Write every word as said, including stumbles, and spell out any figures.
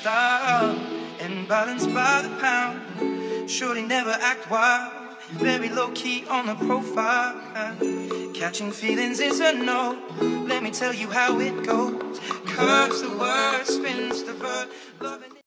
lifestyle and balanced by the pound. Shorty never act wild, very low key on the profile. Catching feelings is a no, let me tell you how it goes. Curves the word, spins the verb, loving